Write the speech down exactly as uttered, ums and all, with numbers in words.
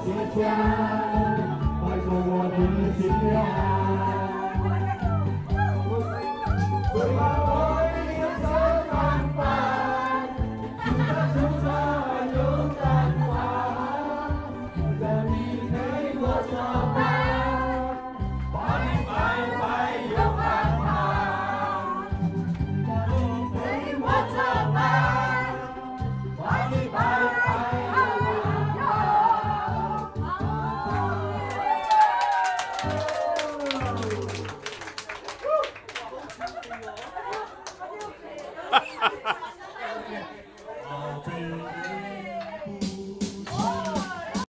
chia cha ai cho hoa đi xin nhau